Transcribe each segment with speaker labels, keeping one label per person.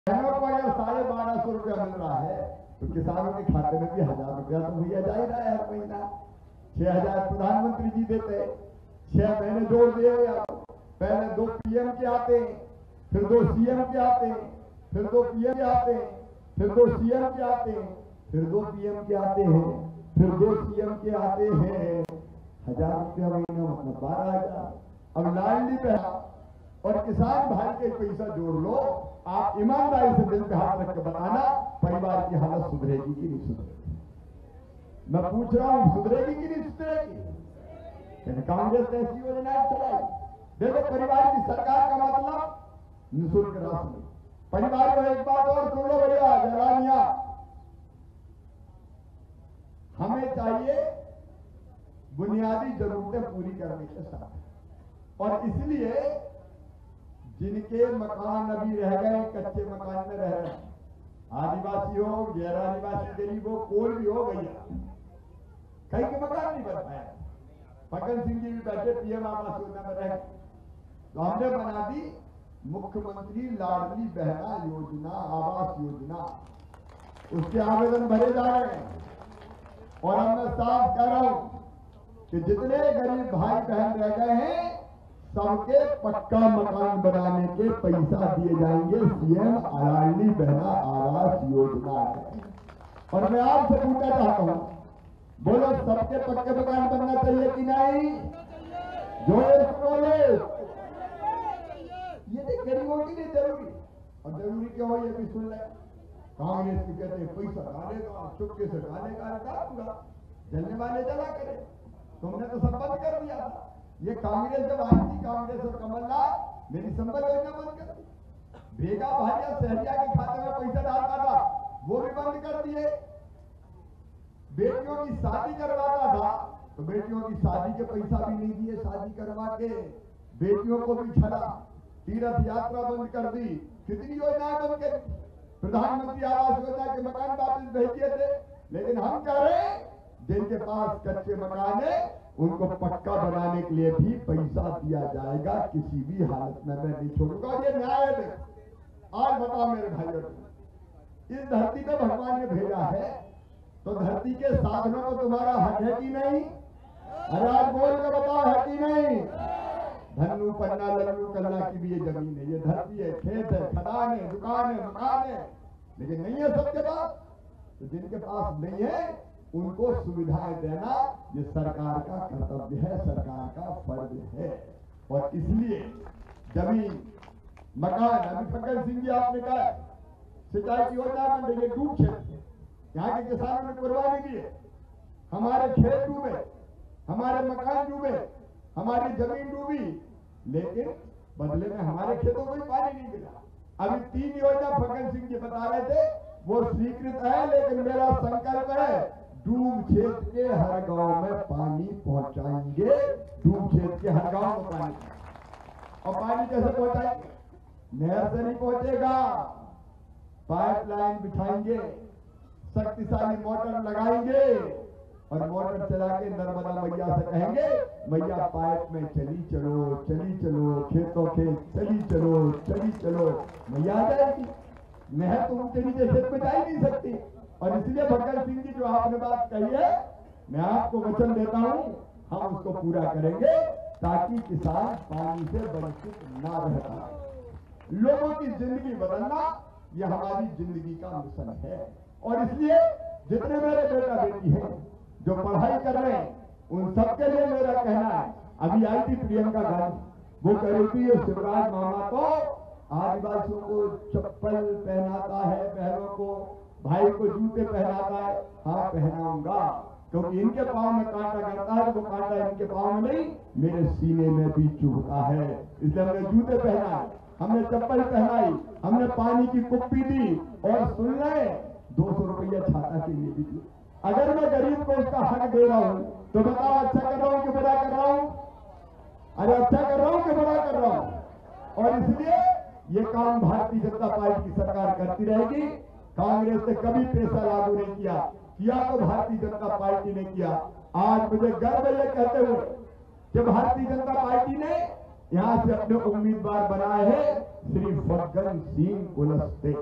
Speaker 1: बहनों को अगर 1250 रुपया मिल रहा है तो किसानों के खाते में भी 1000 रुपया तो भैया जा ही रहा है हर महीना। 6000 प्रधानमंत्री जी देते, 6 महीने जोड़ दिए। पहले 2 PM के आते, फिर 2 CM के आते, फिर 2 PM के आते, फिर 2 CM के आते, फिर 2 PM के आते हैं, फिर 2 CM के आते हैं। 1000 रुपया महीना मतलब 12,000। अब लाडली बहन और किसान भाई के पैसा जोड़ लो। आप ईमानदारी से दिल पे हाथ रख के बताना परिवार की हालत सुधरेगी कि नहीं सुधरेगी। मैं पूछ रहा हूं सुधरेगी कि नहीं सुधरेगी। कांग्रेस ने ऐसी योजनाएं चलाई। देखो परिवार की सरकार का मतलब निःशुल्क राशन। परिवार को एक बात और सुन लो भैया जलानिया, हमें चाहिए बुनियादी जरूरतें पूरी करने के साथ। और इसलिए जिनके मकान अभी रह गए, कच्चे मकान में रह रहे हैं, आदिवासी हो, गैर आदिवासी, गरीब हो, कोई भी हो भैया, कहीं के मकान नहीं बन पाया। फग्गन सिंह जी भी बैठे PM आवास योजना में रह, तो हमने बना दी मुख्यमंत्री लाडली बहना योजना, आवास योजना। उसके आवेदन भरे जा रहे हैं और अब मैं साफ कह रहा हूं कि जितने गरीब भाई बहन रह गए हैं सबके पक्का मकान बनाने के पैसा दिए जाएंगे। CM लाडली बहना आवास योजना है। और मैं आपसे पूछना चाहता हूं, बोलो सबके पक्के मकान बनना चाहिए कि नहीं? जोर बोले। ये तो गरीबों की नहीं जरूरी, और जरूरी क्या हो ये भी सुन ले। कांग्रेस की कहते हैं पैसा डालेगा, चुपके से डालेगा, डालूंगा, जलने वाले जला करे। तुमने तो सब बंद कर दिया था। ये कांग्रेस जब आई थी, कांग्रेस और कमलनाथ मेरी संबल योजना बंद कर दी। भेगा भाइया सहरिया के खाते में पैसा डालता था, वो भी बंद कर दिए। बेटियों की शादी करवाता था तो बेटियों की शादी के पैसा भी नहीं दिए, शादी करवा के बेटियों को भी छड़ा। तीर्थ यात्रा बंद कर दी। कितनी योजनाएं बंद कर दी। प्रधानमंत्री आवास योजना के मकान वापस भेज दिए थे। लेकिन हम कह रहे हैं जिनके पास कच्चे मकान है उनको पक्का बनाने के लिए भी पैसा दिया जाएगा, किसी भी हालत में मैं नहीं छोड़ूंगा। ये न्याय है। आज बताओ मेरे भाइयों, इस धरती पे भगवान ने भेजा है तो धरती के साधनों को तुम्हारा हक है कि नहीं? अरे आज बोल के बताओ है कि नहीं? धन्नू पन्ना लल्लू कल्ला की भी ये जमीन है, ये धरती है, खेत है, खदान है, दुकान है, मकान है, लेकिन नहीं है सबके पास। तो जिनके पास नहीं है उनको सुविधाएं देना ये सरकार का कर्तव्य है, सरकार का फर्ज है। और इसलिए जमीन मकान, अभी फग्गन सिंह जी आपने कहा सिंचाई की योजना बन रही है, डूब क्षेत्र यहाँ के किसानों ने कुर्बानी दी है। हमारे खेत डूबे, हमारे मकान डूबे, हमारी जमीन डूबी, लेकिन बदले में हमारे खेतों को भी पानी नहीं मिला। अभी 3 योजना फग्गन सिंह जी बता रहे थे वो स्वीकृत है, लेकिन मेरा संकल्प है डूब क्षेत्र के हर गांव में पानी पहुंचाएंगे। डूब क्षेत्र के हर गांव में पानी, और पानी कैसे पहुंचाएंगे? नहर से नहीं पहुंचेगा, पाइपलाइन बिछाएंगे, शक्तिशाली मोटर लगाएंगे और मोटर चला के नर्मदा मैया से कहेंगे मैया पाइप में चली चलो, चली चलो, खेतों खेत चली चलो, चली चलो, मैया आ जाएगी। नहर तो उनके नीचे खेत में जा ही नहीं सकती। और इसलिए फग्गन सिंह जी जो आपने बात कही है, मैं आपको वचन देता हूं हम उसको पूरा करेंगे ताकि किसान पानी से वंचित ना रह पाए। लोगों की जिंदगी बदलना यह हमारी जिंदगी का मिशन है। और इसलिए जितने मेरे बेटा बेटी हैं जो पढ़ाई कर रहे हैं उन सबके लिए मेरा कहना है, अभी आई थी प्रियंका गांधी, वो कह रही थी शिवराज मामा तो आदिवासियों को चप्पल पहनाता है, बहनों को भाई को जूते पहनाता है। हाँ पहनाऊंगा, क्योंकि इनके पाँव में कांटा गड़ता है, वो कांटा इनके पाँव में नहीं मेरे सीने में भी चुभता है, इसलिए हमने जूते पहनाए, हमने चप्पल पहनाई, हमने पानी की कुप्पी दी और सुन ले 200 रुपया छाता के लिए भी दी। अगर मैं गरीब को उसका हक दे रहा हूं तो बताओ अच्छा कर रहा हूं कि बुरा कर रहा हूं? अरे अच्छा कर रहा हूं कि बुरा कर रहा हूं? और इसलिए ये काम भारतीय जनता पार्टी की सरकार करती रहेगी। कांग्रेस ने कभी पैसा लागू नहीं किया तो भारतीय जनता पार्टी ने किया। आज मुझे गर्व है ये कहते हुए कि भारतीय जनता पार्टी ने यहां से अपने उम्मीदवार बनाए हैं श्री फग्गन सिंह कुलस्ते।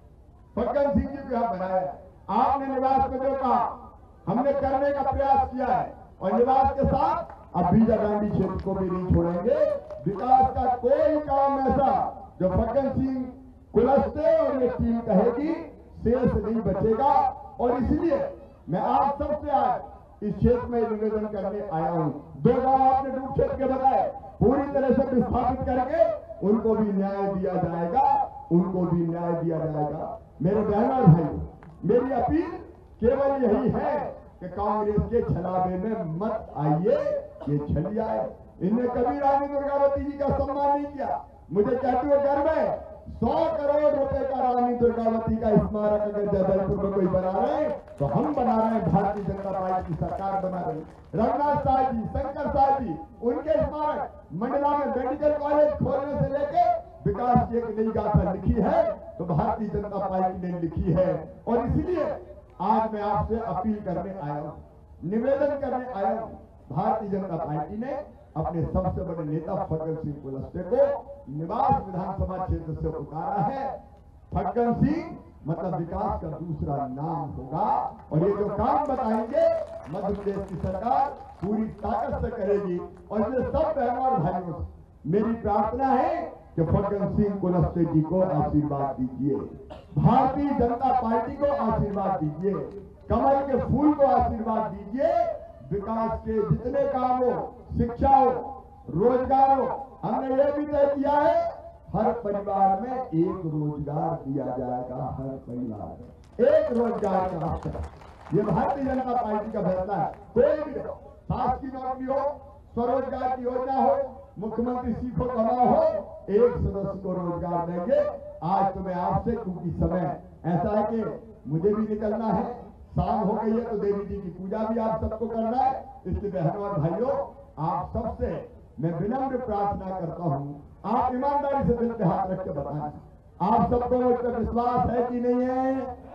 Speaker 1: फग्गन सिंह जी को यहाँ बनाया है। आपने निवास में जो कहा हमने करने का प्रयास किया है और निवास के साथ अब बीजाडांडी क्षेत्र को भी नहीं छोड़ेंगे। विकास का कोई काम ऐसा जो फग्गन सिंह कुलस्ते और ये टीम कहेगी शेष नहीं बचेगा। और इसलिए मैं आप सबसे आज इस क्षेत्र में निवेदन करने आया हूं। 2 गांव आपने डूब क्षेत्र के बताए, पूरी तरह से विस्थापित करके उनको भी न्याय दिया जाएगा, उनको भी न्याय दिया जाएगा। मेरे बहनों और भाई, मेरी अपील केवल यही है कि कांग्रेस के छलावे में मत आइए, ये छलिया है। इनने कभी रानी दुर्गावती जी का सम्मान नहीं किया। मुझे कहते हुए गर्व है 100 करोड़ रुपए का रानी दुर्गावती का स्मारक अगर जबलपुर में कोई बना रहे हैं तो हम बना रहे हैं, भारतीय जनता पार्टी की सरकार बना रही। रघुनाथ साहब जी, शंकर साहब जी, उनके स्मारक मंडला में मेडिकल कॉलेज खोलने से लेके विकास की एक नई गाथा लिखी है तो भारतीय जनता पार्टी ने लिखी है। और इसलिए आज मैं आपसे अपील करने आया हूं, निवेदन करने आया हूं। भारतीय जनता पार्टी ने अपने सबसे बड़े नेता फग्गन सिंह कुलस्ते को निवास विधानसभा क्षेत्र से उतारा है। फग्गन सिंह मतलब विकास का दूसरा नाम होगा। और ये जो काम बताएंगे मध्य प्रदेश की सरकार पूरी ताकत से करेगी। और ये सब बहनों और भाइयों से मेरी प्रार्थना है कि फग्गन सिंह कुलस्ते जी को आशीर्वाद दीजिए, भारतीय जनता पार्टी को आशीर्वाद दीजिए, कमल के फूल को आशीर्वाद दीजिए। विकास के जितने काम हो, शिक्षा हो, रोजगार हो, हमने ये भी तय किया है हर परिवार में एक रोजगार दिया जाएगा। हर परिवार में एक रोजगार का रास्ता, ये भारतीय जनता पार्टी का फैसला है। कोई भी हो, शासकीय नौकरी हो, स्वरोजगार की योजना हो, मुख्यमंत्री सीखो कमाओ हो, एक सदस्य को रोजगार देंगे। आज तो मैं आपसे, क्योंकि समय ऐसा है कि मुझे भी निकलना है, शाम हो गई है तो देवी जी की पूजा भी आप सबको करना है। इसलिए बहनों और भाइयों, आप सबसे मैं विनम्र प्रार्थना करता हूं, आप ईमानदारी से दिल पे हाथ रख के बताएं, आप सबको मुझ पर विश्वास है कि नहीं है?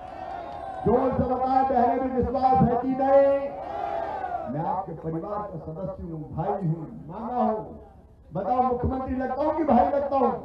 Speaker 1: जोर से बताएं, बहने भी विश्वास है कि नहीं? मैं आपके परिवार का सदस्य हूं, भाई हूं, मामा हूं। बताओ, मुख्यमंत्री लगता हूं कि भाई लगता हूं?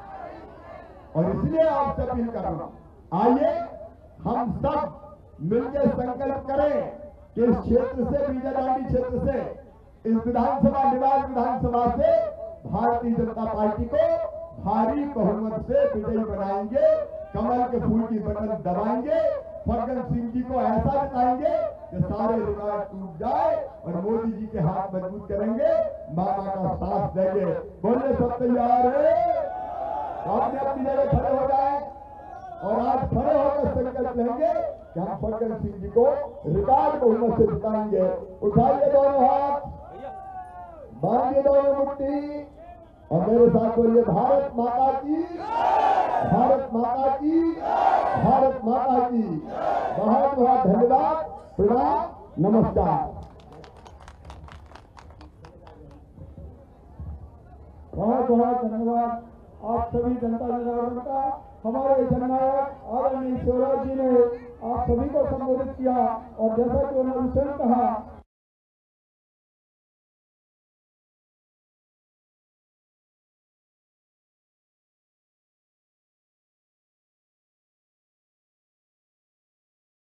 Speaker 1: और इसलिए आपसे अपील कर रहा हूं, आइए हम सब मिलकर संकल्प करें कि इस क्षेत्र से, बीजाडांडी क्षेत्र से, इस विधानसभा निवास विधानसभा से भारतीय जनता पार्टी को भारी बहुमत से विजयी बनाएंगे, कमल के फूल की बटन दबाएंगे, फग्गन सिंह जी को ऐसा जिताएंगे कि सारे रिकॉर्ड टूट जाए और मोदी जी के हाथ मजबूत करेंगे, मामा का साथ देंगे। बोले सब तैयार है? आपने अपनी जगह खड़े हो जाए और आज खड़े होकर संकल्प लेंगे कि हम फग्गन सिंह जी को रिकॉर्ड बहुमत से जिताएंगे। उठाइए दोनों हाथ, बांधिए दोनों मुट्ठी और मेरे साथ बोलिए, भारत माता की, भारत माता की, भारत माता की। बहुत बहुत धन्यवाद, प्रणाम, नमस्कार।
Speaker 2: बहुत बहुत धन्यवाद आप सभी जनता जनार्दन का। हमारे जननायक आदरणीय शिवराज जी ने आप सभी को संबोधित किया और जैसा कि उन्होंने स्वयं कहा